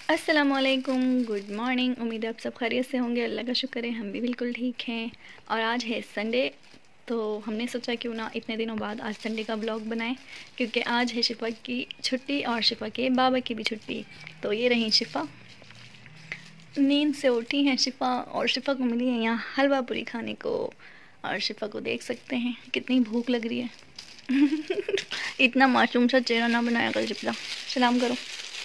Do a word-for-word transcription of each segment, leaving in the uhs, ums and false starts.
अस्सलामुअलैकुम, good morning. उम्मीद है आप सब खैरियत से होंगे। अल्लाह का शुक्र है हम भी बिल्कुल ठीक हैं। और आज है संडे, तो हमने सोचा क्यों ना इतने दिनों बाद आज संडे का ब्लॉग बनाएं, क्योंकि आज है शिफा की छुट्टी और शिफा के बाबा की भी छुट्टी। तो ये रही शिफा, नींद से उठी हैं शिफा, और शिफा को मिली है यहाँ हलवा पूरी खाने को। और शिफा को देख सकते हैं कितनी भूख लग रही है। इतना मासूम सा चेहरा ना बनाया कर शिफा, सलाम करो।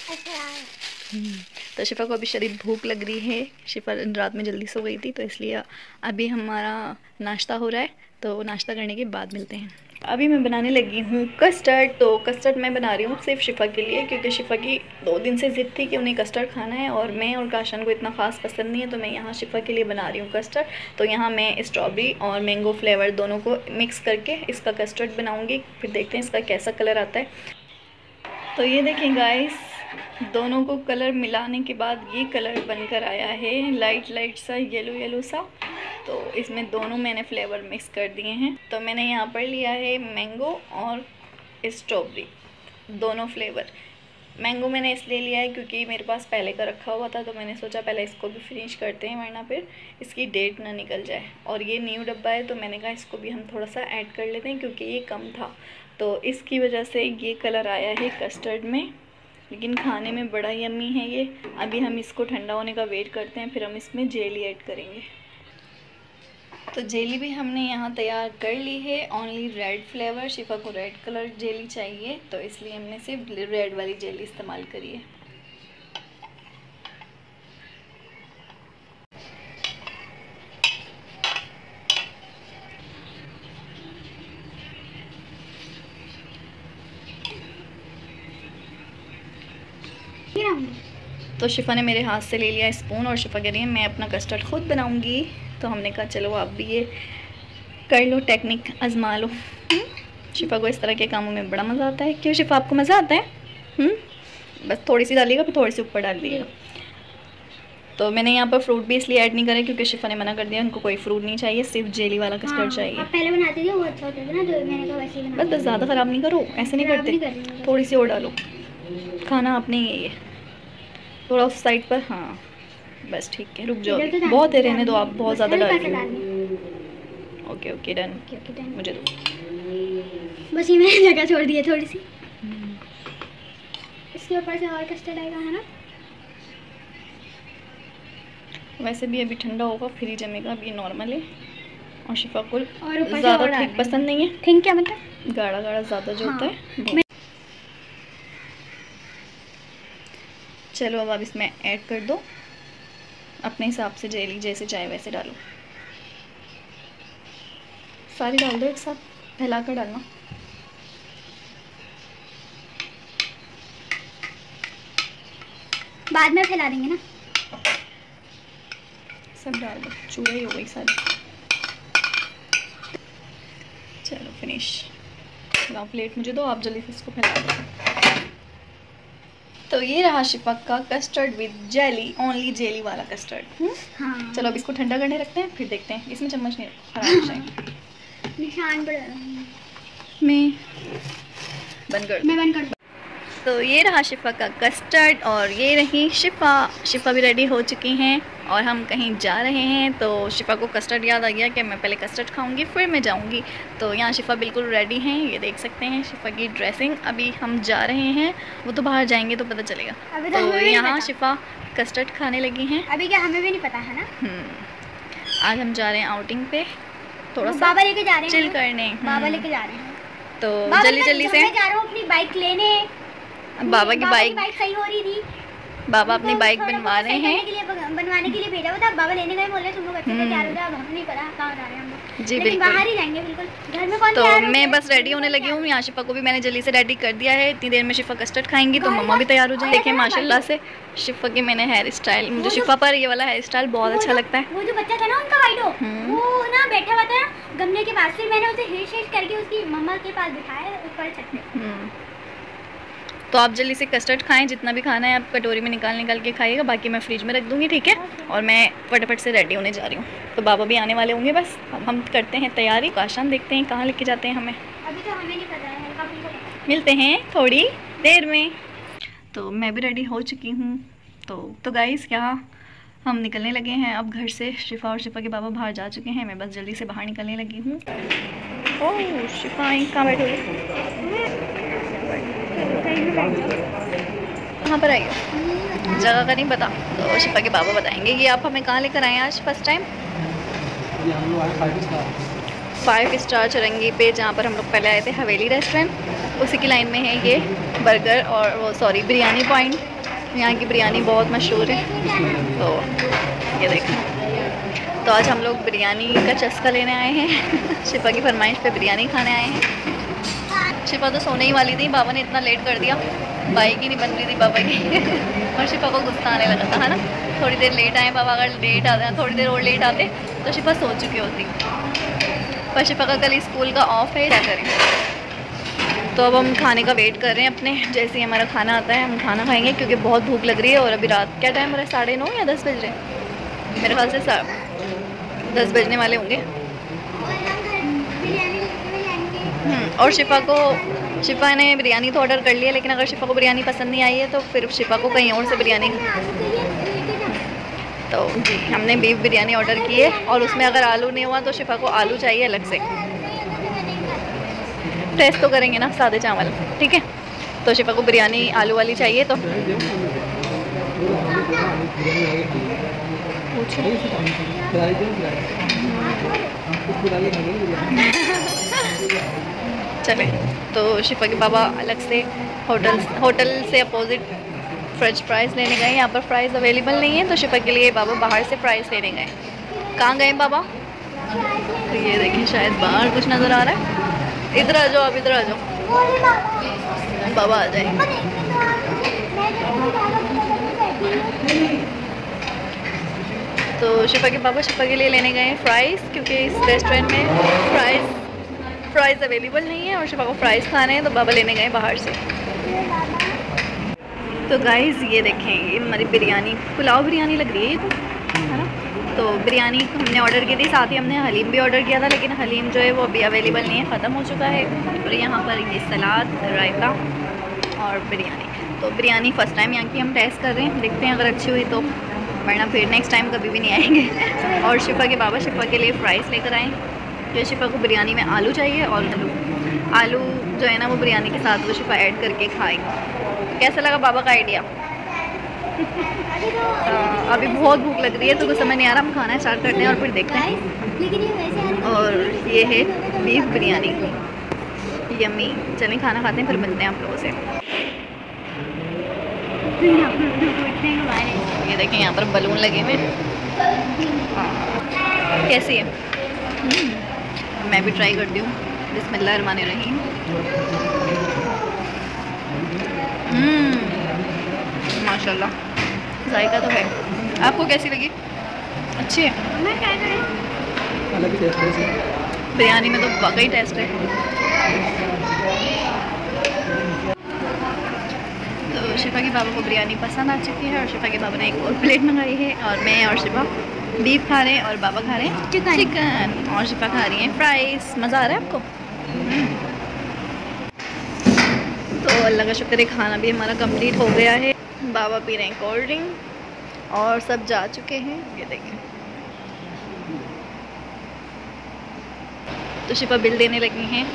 तो शिफा को अभी शरीर भूख लग रही है। शिफा रात में जल्दी सो गई थी, तो इसलिए अभी हमारा नाश्ता हो रहा है, तो नाश्ता करने के बाद मिलते हैं। अभी मैं बनाने लगी हूँ कस्टर्ड। तो कस्टर्ड मैं बना रही हूँ सिर्फ शिफा के लिए, क्योंकि शिफा की दो दिन से ज़िद थी कि उन्हें कस्टर्ड खाना है, और मैं और काशन को इतना ख़ास पसंद नहीं है, तो मैं यहाँ शिफा के लिए बना रही हूँ कस्टर्ड। तो यहाँ मैं स्ट्रॉबेरी और मैंगो फ्लेवर दोनों को मिक्स करके इसका कस्टर्ड बनाऊँगी। फिर देखते हैं इसका कैसा कलर आता है। तो ये देखें गाइस, दोनों को कलर मिलाने के बाद ये कलर बनकर आया है, लाइट लाइट सा येलो येलो सा। तो इसमें दोनों मैंने फ्लेवर मिक्स कर दिए हैं। तो मैंने यहाँ पर लिया है मैंगो और स्ट्रॉबेरी, दोनों फ्लेवर। मैंगो मैंने इसलिए लिया है क्योंकि मेरे पास पहले का रखा हुआ था, तो मैंने सोचा पहले इसको भी फिनिश करते हैं, वरना फिर इसकी डेट ना निकल जाए। और ये न्यू डब्बा है, तो मैंने कहा इसको भी हम थोड़ा सा ऐड कर लेते हैं, क्योंकि ये कम था, तो इसकी वजह से ये कलर आया है कस्टर्ड में। लेकिन खाने में बड़ा यम्मी है ये। अभी हम इसको ठंडा होने का वेट करते हैं, फिर हम इसमें जेली ऐड करेंगे। तो जेली भी हमने यहाँ तैयार कर ली है, ओनली रेड फ्लेवर। शिफा को रेड कलर जेली चाहिए, तो इसलिए हमने सिर्फ रेड वाली जेली इस्तेमाल करी है। तो शिफा ने मेरे हाथ से ले लिया स्पून, और शिफा कह रही है मैं अपना कस्टर्ड खुद बनाऊंगी। तो हमने कहा चलो आप भी ये कर लो, टेक्निक आजमा लो। शिफा को इस तरह के कामों में बड़ा मज़ा आता है। क्यों शिफा, आपको मज़ा आता है? हुँ? बस थोड़ी सी डालिएगा, फिर थोड़ी सी ऊपर डाल दीजिएगा। तो मैंने यहाँ पर फ्रूट भी इसलिए ऐड नहीं करे क्योंकि शिफा ने मना कर दिया, उनको कोई फ्रूट नहीं चाहिए, सिर्फ जेली वाला कस्टर्ड हाँ, चाहिए। आप पहले बनाते थे वो अच्छा होता था ना, तो मैंने कहा वैसे ही बना। बस बस ज़्यादा ख़राब नहीं करो, ऐसे नहीं करते, थोड़ी सी और डालो। खाना आपने ये थोड़ा उस साइड पर, हाँ बस ठीक है, रुक जाओ, बहुत है, रहने दो, आप बहुत ज़्यादा डाल रहे हो। ओके ओके डन, मुझे दो, बस ये मैंने जगह छोड़ दी है थोड़ी सी। इसके ऊपर से और कस्टर्ड आएगा, है ना? वैसे भी अभी ठंडा होगा फिर ही जमेगा, अभी नॉर्मल है। और शिफा को ज़्यादा थिक पसंद नहीं है। थिक क्या मतलब? गाढ़ा गाढ़ा ज़्यादा जो होता है। चलो अब आप इसमें ऐड कर दो अपने हिसाब से, जेली जैसे चाहे वैसे डालो। सारी डाल दो एक साथ, फैला कर डालना। बाद में फैला देंगे ना। सब डाल दो, चूड़ा ही हो गई सारी। चलो फिनिश। लाओ प्लेट मुझे दो, आप जल्दी से इसको फैला दो। तो ये रहा शिफा का custard with jelly, only jelly वाला कस्टर्ड। हाँ। चलो अब इसको ठंडा करने रखते हैं, फिर देखते हैं। इसमें चम्मच नहीं, खराब हो जाएंगे। निशान पड़ मैं बंद कर मैं बंद कर। तो ये रहा शिफा का कस्टर्ड, और ये रही शिफा। शिफा भी रेडी हो चुकी हैं और हम कहीं जा रहे हैं। तो शिफा को कस्टर्ड याद आ गया कि मैं पहले कस्टर्ड खाऊंगी फिर मैं जाऊंगी। तो यहाँ शिफा बिल्कुल रेडी हैं, ये देख सकते हैं शिफा की ड्रेसिंग। अभी हम जा रहे हैं, वो तो बाहर जाएंगे तो पता चलेगा। तो, तो यहाँ शिफा कस्टर्ड खाने लगी हैं। अभी क्या हमें भी नहीं पता है ना। आज हम जा रहे हैं आउटिंग पे, थोड़ा सा बाबा लेके जा रहे हैं, चिल करने। बाबा लेके जा रहे हैं, तो जल्दी जल्दी से जा रहा हूँ अपनी बाइक लेने। बाबा की बाइक बाइक सही हो रही थी, बाबा अपनी बाइक बनवा रहे हैं, बनवाने के लिए भेजा हुआ था। बाबा लेने गए, बोले तुम लोग अच्छे से तैयार हो जाओ, हम नहीं पता कहाँ जा रहे हैं हम लोग। जी बिल्कुल बाहर ही जाएंगे, बिल्कुल घर में कौन। तो मैं बस रेडी होने लगी हूँ। यहाँ शिफा को भी मैंने जल्दी से रेडी कर दिया है। इतनी देर में शिफा कस्टर्ड खाएंगी तो मम्मा भी तैयार हो जाएंगे। देखिए माशाल्लाह से शिफा के मैंने हेयर स्टाइल, मुझे शिफा पर ये वाला हेयर स्टाइल बहुत अच्छा लगता है। वो जो बच्चा था ना उनका वाइडो, वो ना बैठा हुआ था गमले के पास, फिर मैंने उसे हेयर शेड करके उसकी मम्मा के पास बिठाया ऊपर छत पे। तो आप जल्दी से कस्टर्ड खाएं, जितना भी खाना है आप कटोरी में निकाल निकाल के खाइएगा, बाकी मैं फ्रिज में रख दूँगी, ठीक है। और मैं फटाफट से रेडी होने जा रही हूँ। तो बाबा भी आने वाले होंगे, बस अब हम करते हैं तैयारी। काशान देखते हैं कहाँ लेके जाते हैं हमें। अभी तो हमें नहीं पता है, कब मिलते हैं थोड़ी देर में। तो मैं भी रेडी हो चुकी हूँ, तो तो गाइस यहाँ हम निकलने लगे हैं अब घर से। शिफा और शिफा के बाबा बाहर जा चुके हैं, मैं बस जल्दी से बाहर निकलने लगी हूँ। ओह शिफा कहाँ बैठे हुए? कहाँ पर आई हो? जगह का नहीं पता, तो शिफा के बाबा बताएंगे कि आप हमें कहाँ लेकर आए आज first time. Five star Chowringhee पे, जहाँ पर हम लोग पहले आए थे, हवेली रेस्टोरेंट, उसी की लाइन में है ये बर्गर और वो सॉरी बिरयानी पॉइंट। यहाँ की बिरयानी बहुत मशहूर है। तो ये देखें, तो आज हम लोग बिरयानी का चस्का लेने आए हैं। शिफा की फरमाइश पे बिरयानी खाने आए हैं। शिफा तो सोने ही वाली थी, बाबा ने इतना लेट कर दिया, बाइक ही नहीं बन रही थी पापा की। और शिफा को गुस्सा आने लगा था, है ना, थोड़ी देर लेट आए पापा, अगर लेट आते थोड़ी देर और लेट आते तो शिफा सो चुकी होती। पर शिफा का कल स्कूल का ऑफ है, क्या करें। तो अब हम खाने का वेट कर रहे हैं अपने, जैसे ही हमारा खाना आता है हम खाना खाएंगे, क्योंकि बहुत भूख लग रही है। और अभी रात क्या टाइम हो रहा है, साढ़े नौ या दस बज रहे हैं, मेरे ख्याल से दस बजने वाले होंगे। और शिफा को शिफा ने बिरयानी तो ऑर्डर कर लिया, लेकिन अगर शिफा को बिरयानी पसंद नहीं आई है तो फिर शिफा को कहीं और से बिरयानी। तो जी हमने बीफ बिरयानी ऑर्डर की है, और उसमें अगर आलू नहीं हुआ तो शिफा को आलू चाहिए अलग से। टेस्ट तो करेंगे ना सादे चावल, ठीक है। तो शिफा को बिरयानी आलू वाली चाहिए। तो चले, तो शिफा के बाबा अलग से होटल होटल से अपोजिट फ्रेंच फ्राइज़ लेने गए। यहाँ पर फ्राइज़ अवेलेबल नहीं है, तो शिफा के लिए बाबा बाहर से फ्राइज़ लेने गए। कहाँ गए बाबा? तो ये देखिए, शायद बाहर कुछ नज़र आ रहा है। इधर आ जाओ, आप इधर आ जाओ, बाबा आ जाए। तो शिफा के बाबा शिफा के लिए लेने गए फ्राइज़, क्योंकि इस रेस्टोरेंट में फ्राइज़ फ्राइज़ अवेलेबल नहीं है और शिफा को फ्राइज़ खाने हैं, तो बाबा लेने गए बाहर से। तो गाइज़ ये देखें, ये हमारी बिरयानी, पुलाव बिरयानी लग रही है ये तो, है ना। तो बिरयानी हमने ऑर्डर की थी, साथ ही हमने हलीम भी ऑर्डर किया था, लेकिन हलीम जो है वो अभी अवेलेबल नहीं है, ख़त्म हो चुका है। और यहाँ पर ये सलाद, रायता और बिरयानी। तो बिरयानी फ़र्स्ट टाइम यहाँ की हम टेस्ट कर रहे हैं, देखते हैं अगर अच्छी हुई तो, वरना फिर नेक्स्ट टाइम कभी भी नहीं आएंगे। और शिफा के बाबा शिफा के लिए फ्राइज़ लेकर आए, जो शिफा को बिरयानी में आलू चाहिए, और आलू आलू जो है ना वो बिरयानी के साथ वो शिफा ऐड करके खाएंगे। कैसा लगा बाबा का आइडिया? आ, अभी बहुत भूख लग रही है, तो कुछ समझ नहीं आ रहा, हम खाना स्टार्ट करते हैं और फिर देखते हैं। और ये है बीफ बिरयानी, यम्मी। चलें खाना खाते हैं, फिर मिलते हैं आप लोगों से। ये देखें यहाँ पर बलून लगे हुए, कैसी है? मैं भी ट्राई करती हूँ। बिस्मिल्लाह रहमान रहीम। माशाल्लाह जायका तो है। आपको कैसी लगी? अच्छी है। मैं ट्राई करें। अलग टेस्ट है बिरयानी में, तो वाकई टेस्ट है। तो शिफा के बाबा को बिरयानी पसंद आ चुकी है, और शिफा के बाबा ने एक और प्लेट मंगाई है, और मैं और शिफा बीफ खा रहे हैं और बाबा खा रहे हैं चिकन चिकन और शिफा खा रही है फ्राइज़। मज़ा आ रहा है आपको? तो अल्लाह का शुक्र है, खाना भी हमारा कंप्लीट हो गया है। बाबा पी रहे हैं कोल्ड ड्रिंक और सब जा चुके हैं। ये देखें, तो शिफा बिल देने लगी हैं।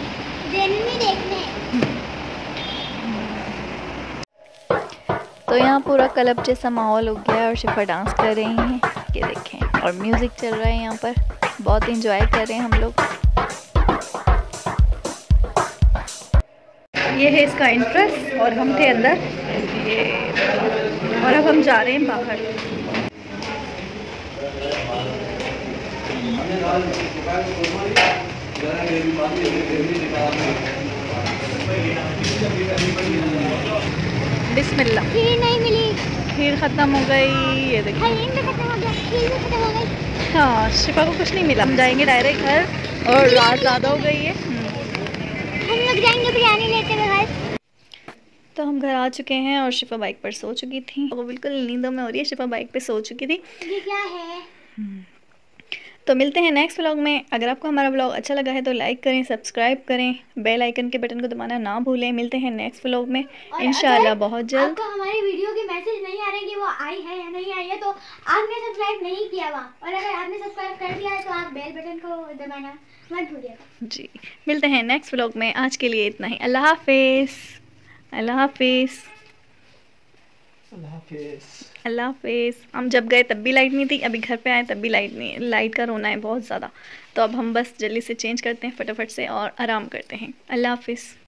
तो यहाँ पूरा क्लब जैसा माहौल हो गया है और शिफा डांस कर रही हैं, ये देखें, और म्यूज़िक चल रहा है यहाँ पर, बहुत इंजॉय कर रहे हैं हम लोग। ये है इसका एंट्रेंस, और हम थे अंदर ये, और अब हम जा रहे हैं बाहर। बिस्मिल्लाह। खीर नहीं मिली, खीर ख़त्म हो गई। ये देखिए, हलीम भी खत्म हो गया, खीर भी खत्म हो गई। हाँ, शिफा को कुछ नहीं मिला। हम जाएंगे डायरेक्ट घर, और रात ज़्यादा हो गई है, हम लोग जाएंगे बिरयानी लेते हुए घर। तो हम घर आ चुके हैं, और शिफा बाइक पर सो चुकी थी। वो बिल्कुल नींदों में हो रही है, शिफा बाइक पे सो चुकी थी। ये क्या है? तो मिलते हैं नेक्स्ट व्लॉग में। अगर आपको हमारा व्लॉग अच्छा लगा है तो लाइक करें, सब्सक्राइब करें, बेल आइकन के बटन को दबाना ना भूलें। मिलते हैं नेक्स्ट व्लॉग में इंशाल्लाह बहुत जल्द। आपको हमारी वीडियो के मैसेज नहीं आ रहे कि वो आई है या नहीं आई है तो आपने सब्सक्राइब नहीं किया हुआ, और अगर आपने सब्सक्राइब कर दिया है तो आप बेल बटन को दबाना मत भूलिएगा। जी, मिलते हैं नेक्स्ट व्लॉग में। आज के लिए इतना ही। अल्लाह हाफिज़। अल्लाह हाफिज़। अल्लाह हाफिज़। अल्लाह हाफिज़। हम जब गए तब भी लाइट नहीं थी, अभी घर पे आए तब भी लाइट नहीं है। लाइट का रोना है बहुत ज़्यादा, तो अब हम बस जल्दी से चेंज करते हैं फटाफट से और आराम करते हैं। अल्लाह हाफिज़।